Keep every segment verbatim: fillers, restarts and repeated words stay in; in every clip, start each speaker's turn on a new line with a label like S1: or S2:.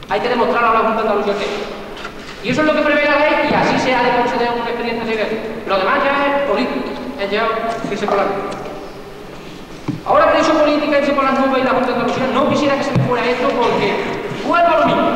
S1: Hay que demostrar a la Junta de Andalucía que es. Y eso es lo que prevé la ley y así se ha de conceder un expediente secreto. Lo demás ya es político, es ya irse por las nubes. Ahora que he dicho política, irse por las nubes y la Junta de Andalucía, no quisiera que se me fuera esto porque vuelvo a lo mismo.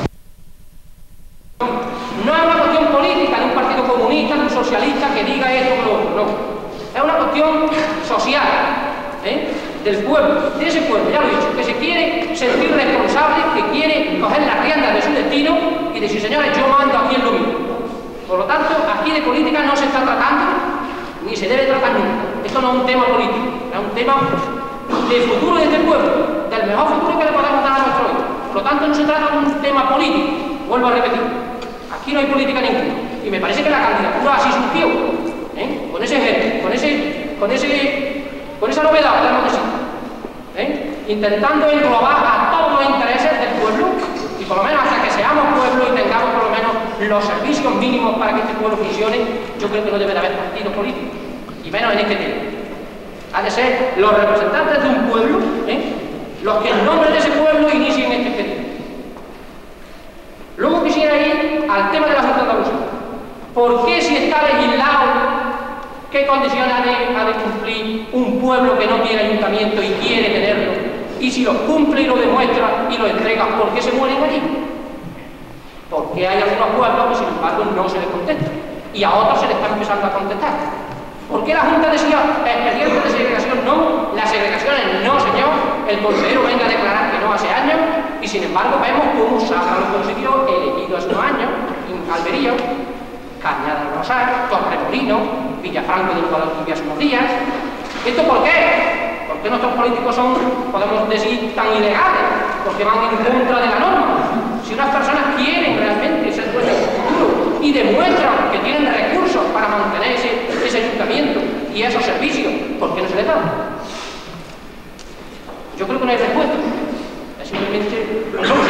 S1: No es una cuestión política de un partido comunista, de un socialista que diga esto o lo otro, no. Es una cuestión social, ¿eh? Del pueblo, de ese pueblo, ya lo he dicho, que se quiere sentir responsable, que quiere coger las riendas de su destino y decir, señores, yo mando aquí en lo mío. Por lo tanto, aquí de política no se está tratando, ni se debe tratar nunca. Esto no es un tema político, es un tema del futuro de este pueblo, del mejor futuro que le podemos dar a nuestro hijo. Por lo tanto, no se trata de un tema político, vuelvo a repetir. Aquí no hay política ninguna. Y me parece que la candidatura así surgió, ¿eh? Con ese ejemplo, con ese, con ese, con esa novedad, podemos decir, ¿eh? Intentando englobar a todos los intereses del pueblo y por lo menos hasta que seamos pueblo y tengamos por lo menos los servicios mínimos para que este pueblo funcione, yo creo que no debe de haber partido político, y menos en este tiempo. Ha de ser los representantes de un pueblo, ¿eh? Los que en nombre de ese pueblo inicien este expediente. Luego quisiera ir al tema de la Junta de Andalucía. ¿Por qué si está legislado qué condiciones ha de, ha de cumplir un pueblo que no tiene ayuntamiento y quiere tenerlo? Y si lo cumple y lo demuestra y lo entrega, ¿por qué se mueren allí? Porque hay algunos pueblos que sin embargo no se les contesta y a otros se les está empezando a contestar. ¿Por qué la Junta decía expediente de segregación no? Las segregaciones no, señor. El consejero venga a declarar que no hace años y sin embargo vemos cómo Sagra lo consiguió, elegido hace unos años, en Almería, Cañada del Rosario, Torremolino, Villafranco del Guadalquivir hace unos días. ¿Esto por qué? ¿Por qué nuestros políticos son, podemos decir, tan ilegales? Porque van en contra de la norma. Si unas personas quieren realmente ser dueños del futuro y demuestran que tienen recursos para mantener ese, ese ayuntamiento y esos servicios, ¿por qué no se les dan? Yo creo que no hay respuesta. Es simplemente no sé.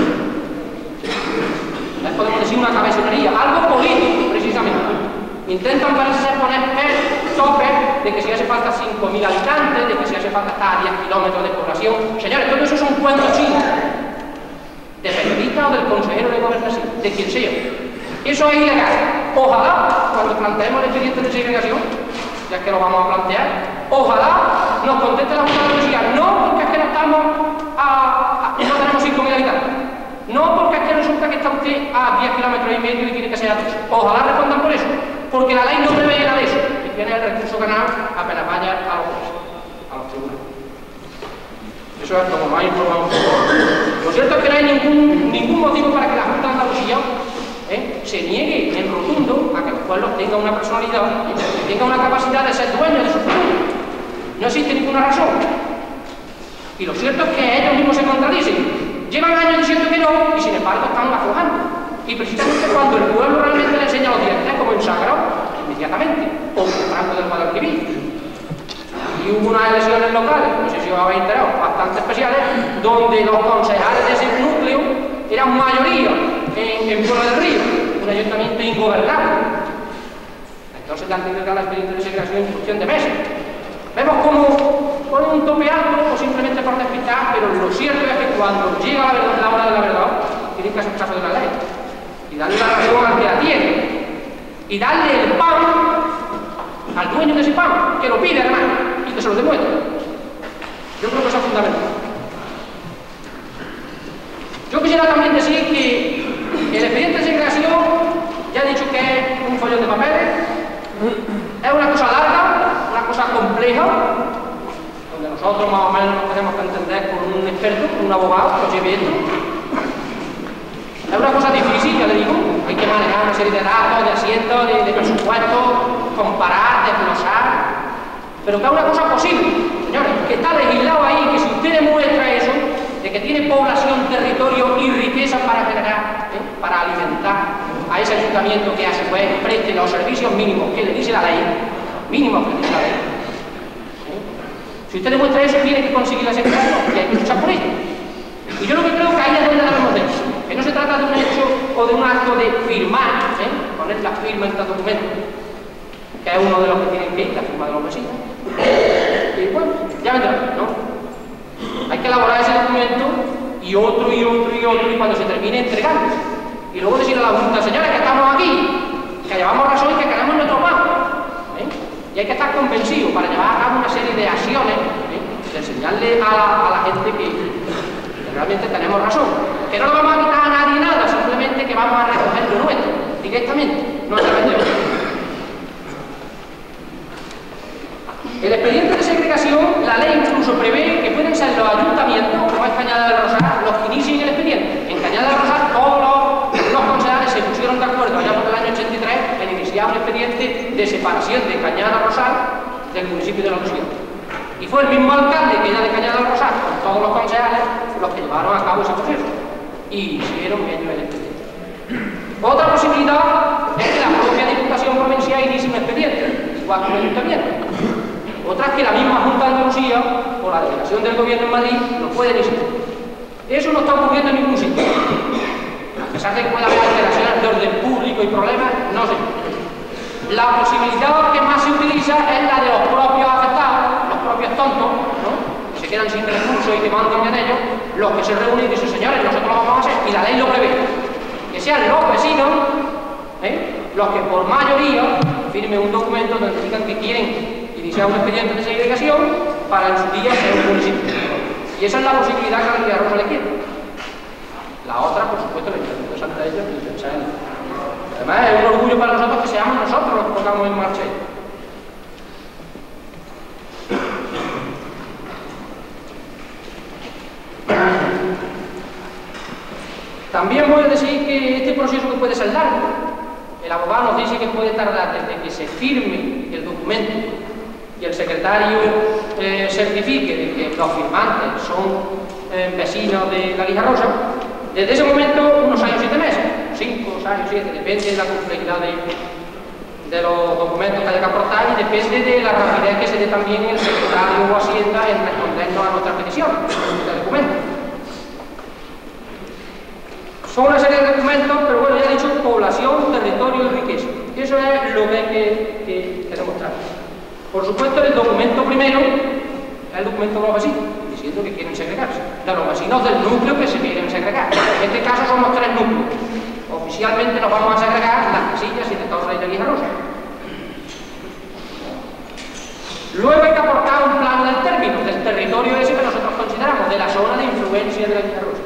S1: Podemos decir una cabezonería, algo político, precisamente. Intentan parece poner el tope de que si hace falta cinco mil habitantes, de que si hace falta hasta diez kilómetros de población. Señores, todo eso son cuentos chinos. De periodista o del consejero de gobernación, de quien sea. Eso es ilegal. Ojalá, cuando planteemos el expediente de segregación, ya que lo vamos a plantear, ojalá nos conteste la Junta de Andalucía, no porque es que no estamos a, a, no tenemos cinco mil habitantes, no porque es que resulta que está usted a diez kilómetros y medio y tiene que ser a dos. Ojalá respondan por eso, porque la ley no prevé nada de eso, y tiene el recurso ganado apenas vaya a los jueces, a los tribunales. Eso es como más informado. Lo cierto es que no hay ningún, ningún motivo para que la Junta de Andalucía ¿eh? se niegue en rotundo a que los pueblos tengan una personalidad, que tengan una capacidad de ser dueños de su futuro. No existe ninguna razón. Y lo cierto es que ellos mismos se contradicen. Llevan años diciendo que no y sin embargo están aflojando. Y precisamente cuando el pueblo realmente le enseña los dientes, como en Sagrado, inmediatamente, o en Franco del Guadalquivir. Y hubo unas elecciones locales, no sé si os habéis enterado, bastante especiales, donde los concejales de ese núcleo eran mayoría en, en Puebla del Río, un ayuntamiento ingobernable. Entonces la tenido que dar la experiencia de segregación en cuestión de meses. Vemos cómo ponen un tope alto o simplemente por despistar, pero lo cierto es que cuando llega la, verdad, la hora de la verdad, tienen que hacer caso de la ley y darle la razón al que la tiene y darle el pan al dueño de ese pan, que lo pide además y que se lo demuestre. Yo creo que eso es fundamental. Yo quisiera también decir que el expediente de segregación, ya he dicho que es un follón de papeles, es una cosa larga, una cosa compleja, donde nosotros más o menos nos tenemos que entender con un experto, con un abogado, que lo lleve esto. Es una cosa difícil, ya le digo, hay que manejar una serie de datos, de asientos, de, de presupuestos, comparar, desglosar, pero que es una cosa posible, señores, que está legislado ahí, que si usted demuestra eso, de que tiene población, territorio y riqueza para generar, ¿eh? para alimentar a ese ayuntamiento que hace, pues preste los servicios mínimos que le dice la ley, mínimos que le dice la ley. ¿Eh? Si usted demuestra eso, tiene que conseguir la segregación y hay que luchar por ello. Y yo lo que creo que ahí es donde debemos de eso, que no se trata de un hecho o de un acto de firmar, ¿eh? poner la firma en este documento, que es uno de los que tienen que ir, la firma de los vecinos. Y bueno, ya vendrá, ¿no? Hay que elaborar ese documento y otro y otro y y otro, y cuando se termine entregando. Y luego decirle a la Junta, señores, que estamos aquí, que llevamos razón y que queremos nuestro pago. ¿Eh? Y hay que estar convencidos para llevar a cabo una serie de acciones, ¿eh? de enseñarle a la, a la gente que, que realmente tenemos razón. Que no le vamos a quitar a nadie nada, simplemente que vamos a recoger lo nuestro, directamente, no a través de otro. El expediente de segregación, la ley incluso prevé que pueden ser los ayuntamientos, como es Cañada del Rosal, los que inicien el expediente. En Cañada del Rosal todos los, los concejales se pusieron de acuerdo allá por el año ochenta y tres en iniciar un expediente de separación de Cañada del Rosal del municipio de La Lucía. Y fue el mismo alcalde que era de Cañada del Rosal, con todos los concejales, los que llevaron a cabo ese proceso. Y hicieron ellos el expediente. Otra posibilidad es que la propia Diputación Provincial inicie un expediente, igual que el ayuntamiento. Otra es que la misma Junta de Andalucía, por la delegación del gobierno en Madrid, lo puede iniciar. Eso no está ocurriendo en ningún sitio. A pesar de que pueda haber alteraciones de orden público y problemas, no sé. La posibilidad que más se utiliza es la de los propios afectados, los propios tontos, ¿no? Que se quedan sin recursos y que mandan en ellos, los que se reúnen y dicen, señores, nosotros lo vamos a hacer, y la ley lo prevé. Que sean los vecinos, ¿eh? los que por mayoría firmen un documento donde digan que quieren iniciar un expediente de segregación para en su día ser un municipio. Y esa es la posibilidad que a la Villarrosa le quiere. La otra, por supuesto, el Ayuntamiento de Santa Ella, ni pensar en ella. Además, es un orgullo para nosotros que seamos nosotros los que pongamos en marcha. También voy a decir que este proceso que puede ser largo. El abogado nos dice que puede tardar desde que se firme el documento y el secretario eh, certifique de que los firmantes son eh, vecinos de la Guijarrosa, desde ese momento unos años, siete meses, cinco, años, siete, depende de la complejidad de, de los documentos que haya que aportar y depende de la rapidez que se dé también el secretario o Hacienda en respondernos a nuestra petición de documentos. Son una serie de documentos, pero bueno, ya he dicho población, territorio y riqueza. Eso es lo que hay que, que, que demostrar. Por supuesto, el documento primero es el documento de los vecinos, diciendo que quieren segregarse. De los vecinos del núcleo que se quieren segregar. En este caso somos tres núcleos. Oficialmente nos vamos a segregar las Casillas y de Torres de Guijarrosa. Luego hay que aportar un plano del término, del territorio ese que nosotros consideramos, de la zona de influencia de la Guijarrosa.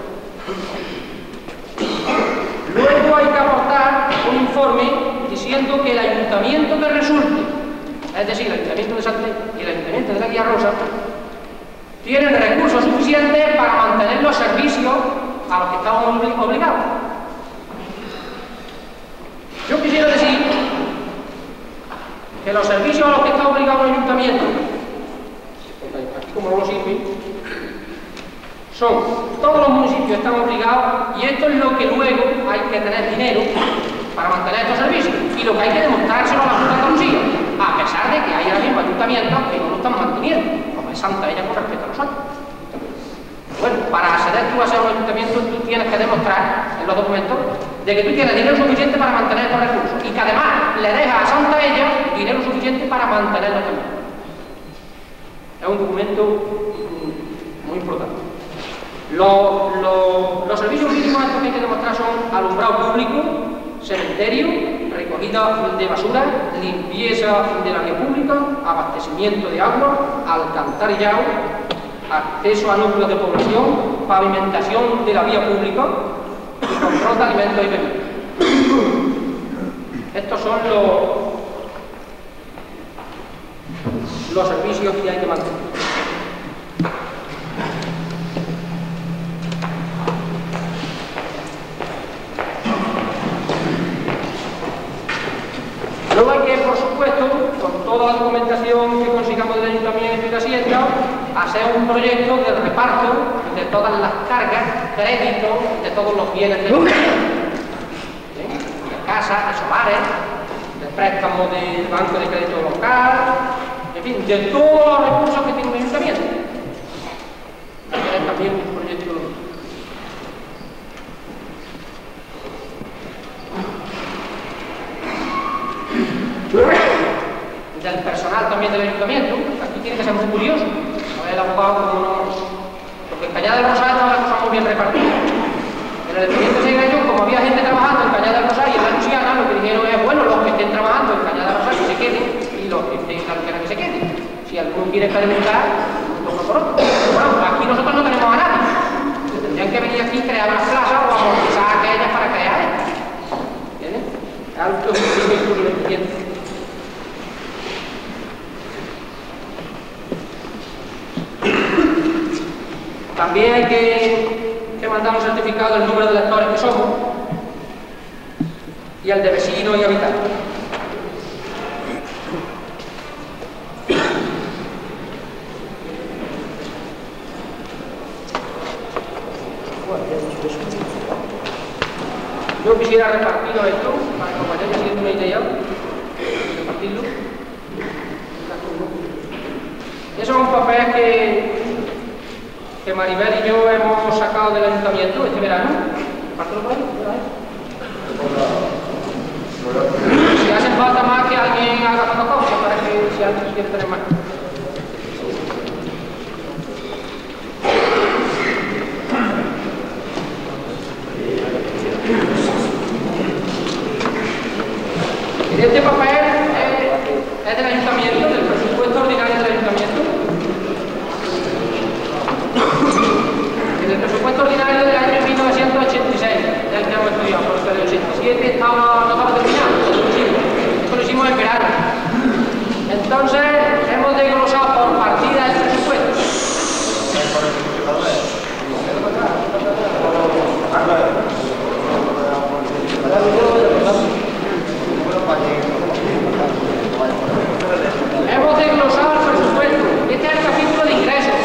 S1: Luego hay que aportar un informe diciendo que el ayuntamiento que resulte, es decir, el ayuntamiento de Santa y el ayuntamiento de la Guijarrosa, tienen recursos suficientes para mantener los servicios a los que estamos obligados. Yo quisiera decir que los servicios a los que está obligado el ayuntamiento, aquí como no lo sirven, son, todos los municipios están obligados, y esto es lo que luego hay que tener dinero para mantener estos servicios, y lo que hay que demostrárselo a la Junta de Andalucía, a pesar de que hay ahora mismo ayuntamientos que no lo están manteniendo, como es Santa Ella con respecto a nosotros. Bueno, para acceder tú a ser un ayuntamiento, tú tienes que demostrar en los documentos de que tú tienes dinero suficiente para mantener estos recursos, y que además le dejas a Santa Ella dinero suficiente para mantenerlo también. Es un documento muy importante. Los, los, los servicios mínimos que hay que demostrar son alumbrado público, cementerio, recogida de basura, limpieza de la vía pública, abastecimiento de agua, alcantarillado, acceso a núcleos de población, pavimentación de la vía pública y control de alimentos y bebidas. Estos son los, los servicios que hay que mantener. Luego hay que, por supuesto, con toda la documentación que consigamos del Ayuntamiento y de Hacienda, hacer un proyecto de reparto de todas las cargas, créditos, de todos los bienes del Ayuntamiento. De casas, de solares, de préstamos del Banco de Crédito Local, en fin, de todos los recursos que tiene un Ayuntamiento. Hay que tener también un proyecto del personal también del ayuntamiento. Aquí tiene que ser muy curioso. A ver, el abogado como no... Porque en Cañada del Rosal estaba la cosa muy bien repartida. alguno quiere preguntar, toca por otro. Bueno, aquí nosotros no tenemos a nadie. Tendrían que venir aquí y crear las plazas o amortizar aquellas para crear estas. ¿Entiendes? Es algo que es muy curioso. También hay que, que mandar un certificado del número de lectores que somos y el de vecinos y habitantes. Yo quisiera repartirlo esto para que os vayáis haciendo una idea. Repartirlo. Eso es un papel que que Maribel y yo hemos sacado del ayuntamiento este verano. Repártelo por ahí, por ahí. Si hace falta más que alguien haga fotocopia para que si alguien quiere tener más. Y este papel es, es del ayuntamiento, del presupuesto ordinario del ayuntamiento. El presupuesto ordinario del año mil novecientos ochenta y seis, del que hemos estudiado, por el ochenta y siete estaba, no estaba terminado, esto lo hicimos en verano. Entonces, hemos desglosado por partida el presupuesto. Hemos desglosado el presupuesto. Este es el capítulo de ingresos.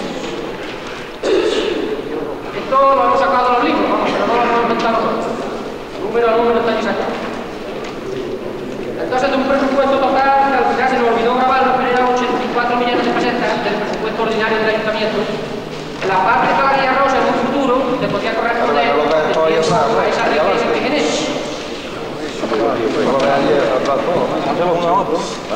S1: Esto lo hemos sacado de los libros, vamos, pero no lo hemos inventado nosotros. Número a número está ahí sacado. Entonces, de un presupuesto total, que al final se nos olvidó grabarlo, pero eran ochenta y cuatro millones de pesetas del presupuesto ordinario del ayuntamiento. La parte que varía rosa en un futuro se podría corresponder a esa riqueza que genera.
S2: Hacemos uno a otro.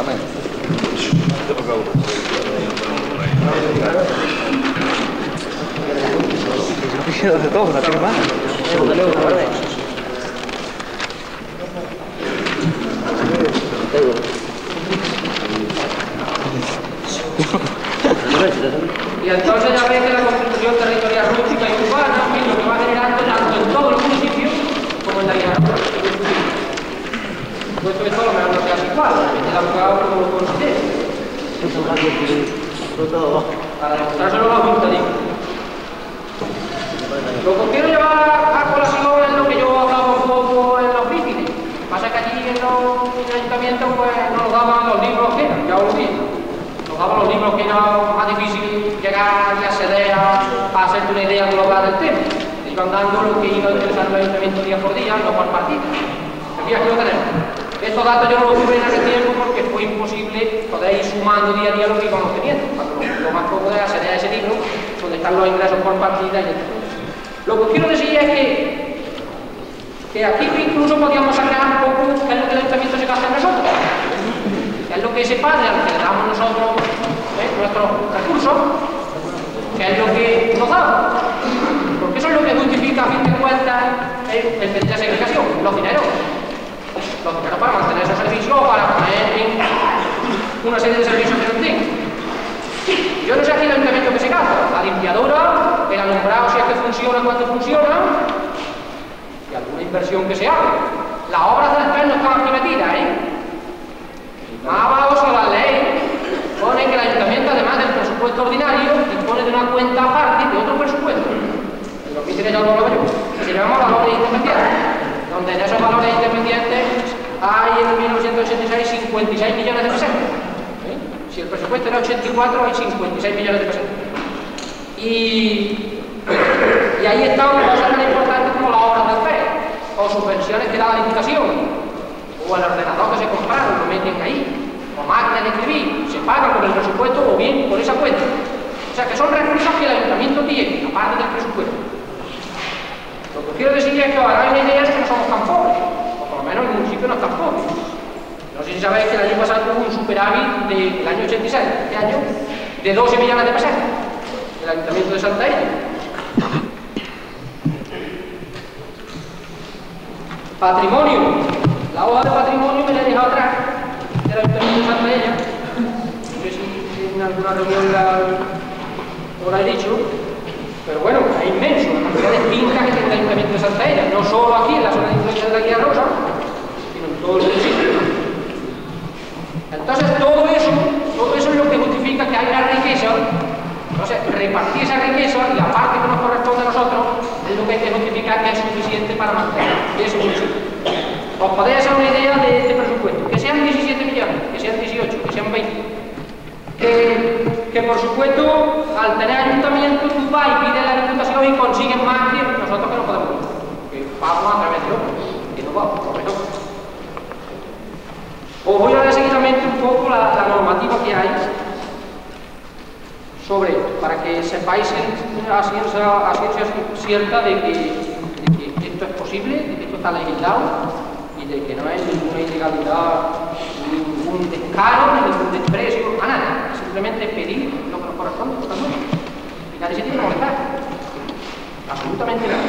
S2: De todo, no tiene más.
S1: Y entonces ya veis que la constitución territorial rústica y urbana es lo que va generando tanto en todos los municipios como en la guía. Puesto que todo me lo que hace igual, el abogado como lo considere. Para demostrárselo a la Junta, digo. Lo que quiero llevar a colación es lo que yo hablaba un poco en los mítines. Pasa que allí en, los, en el ayuntamiento pues nos daban los libros que eran, ya os lo digo. Nos daban los libros que era más difícil llegar y acceder a, a hacerte una idea global del tema. Te iban dando lo que iba interesando el ayuntamiento día por día, no por partida. Aquí aquí lo tenemos. Estos datos yo no los tuve en ese tiempo porque fue imposible poder ir sumando día a día lo que íbamos teniendo. Cuando lo más cómodo es acceder a ese libro donde están los ingresos por partida y todo. Lo que quiero decir es que, que aquí incluso podíamos sacar un poco qué es lo que el ayuntamiento se gasta en nosotros, qué es lo que ese padre al que le damos nosotros ¿eh? nuestros recursos, qué es lo que nos da, porque eso es lo que justifica a fin de cuentas el, el pedir la segregación, los dineros. Los dineros para mantener esos servicios o para poner en una serie de servicios que no tienen. Yo no sé aquí el ayuntamiento que se gasta, la limpiadora, el alumbrado si es que funciona, cuánto funciona, y alguna inversión que se haga. Las obras del P E R no están aquí metidas, ¿eh? Más abajo sobre la ley pone que el ayuntamiento, además del presupuesto ordinario, dispone de una cuenta aparte de otro presupuesto. En los mítines ya lo hablo yo, que se llama valores independientes, donde en esos valores independientes hay en mil novecientos ochenta y seis cincuenta y seis millones de pesetas. ¿Eh? Si el presupuesto era ochenta y cuatro, hay cincuenta y seis millones de pesetas. Y, y ahí están cosas tan importantes como las obras del P E R, o subvenciones que da la Diputación, o el ordenador que se compraron, lo meten ahí, o máquinas de escribir, se pagan por el presupuesto o bien por esa cuenta. O sea que son recursos que el ayuntamiento tiene, aparte del presupuesto. Lo que quiero decir es que ahora hay una idea de que no somos tan pobres, o por lo menos el municipio no es tan pobre. No sé si sabéis que el año pasado hubo un superávit del año ochenta y seis, este año, de doce millones de pesetas, del ayuntamiento de Santa Ella. Patrimonio. La hoja de patrimonio me la he dejado atrás, del ayuntamiento de Santa Ella. No sé si alguna reunión la, os la he dicho, pero bueno, es inmenso la cantidad de fincas que tiene el Ayuntamiento de Santaella, no solo aquí en la zona de influencia de la Guía Rosa, sino en todo el municipio. Entonces todo eso, todo eso es lo que justifica que hay una riqueza. Entonces repartir esa riqueza y la parte que nos corresponde a nosotros es lo que hay que justificar que es suficiente para mantener ese municipio. Os podéis hacer una idea de este presupuesto, que sean diecisiete millones, que sean dieciocho, que sean veinte. Que, que por supuesto, al tener ayuntamiento, tú vas y pides la diputación y consigues más que nosotros que no podemos ir. Que vamos a través de otros, que no vamos, por lo menos. Os voy a dar seguidamente un poco la, la normativa que hay sobre esto, para que sepáis a ciencia, a ciencia cierta de que, de que esto es posible, de que esto está legislado y de que no es ninguna ilegalidad, ni ningún descaro, ni ningún desprecio a nadie. Simplemente pedir lo que nos corresponde, por tanto. Y nadie se tiene que molestar. Absolutamente nada.